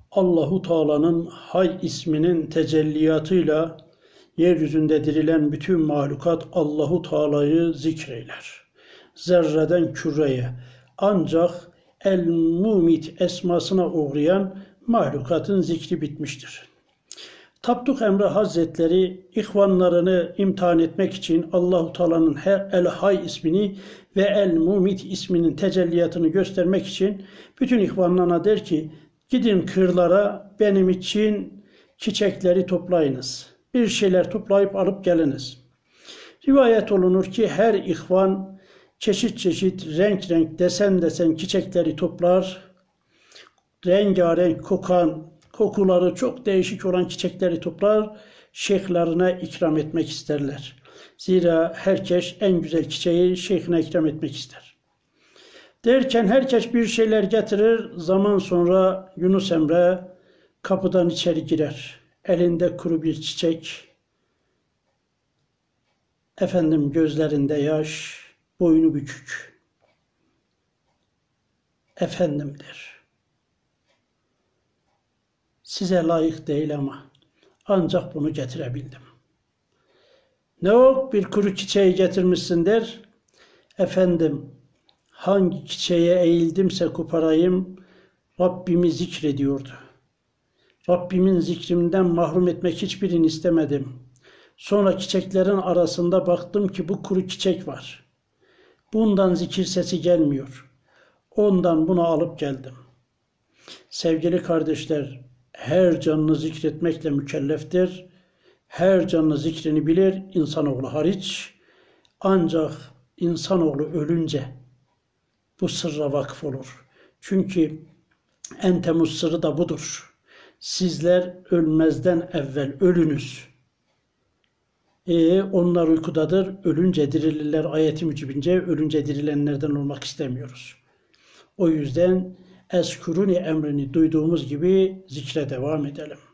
Allahu Teala'nın Hay isminin tecelliyatıyla yeryüzünde dirilen bütün mahlukat Allahu Teala'yı zikreyler. Zerreden küreye ancak El-Mumit esmasına uğrayan mahlukatın zikri bitmiştir. Tapduk Emre Hazretleri ihvanlarını imtihan etmek için Allahu Teala'nın El-Hay ismini ve El-Mumit isminin tecelliyatını göstermek için bütün ihvanlarına der ki, gidin kırlara benim için çiçekleri toplayınız. Bir şeyler toplayıp alıp geliniz. Rivayet olunur ki her ihvan çeşit çeşit, renk renk, desen desen çiçekleri toplar. Rengarenk kokan, kokuları çok değişik olan çiçekleri toplar. Şeyhlerine ikram etmek isterler. Zira herkes en güzel çiçeği şeyhine ikram etmek ister. Derken herkes bir şeyler getirir. Zaman sonra Yunus Emre kapıdan içeri girer. Elinde kuru bir çiçek. Efendim gözlerinde yaş, boynu bükük. Efendim der. Size layık değil ama ancak bunu getirebildim. Ne o bir kuru çiçeği getirmişsin der. Efendim hangi çiçeğe eğildimse koparayım Rabbimi zikrediyordu. Rabbimin zikrimden mahrum etmek hiçbirini istemedim. Sonra çiçeklerin arasında baktım ki bu kuru çiçek var. Bundan zikir sesi gelmiyor. Ondan bunu alıp geldim. Sevgili kardeşler, her canlı zikretmekle mükelleftir. Her canlı zikrini bilir, insanoğlu hariç. Ancak insanoğlu ölünce bu sırra vakıf olur. Çünkü en temiz sırrı da budur. Sizler ölmezden evvel ölünüz. Onlar uykudadır, ölünce dirilirler ayeti mücibince ölünce dirilenlerden olmak istemiyoruz. O yüzden eskuruni emrini duyduğumuz gibi zikre devam edelim.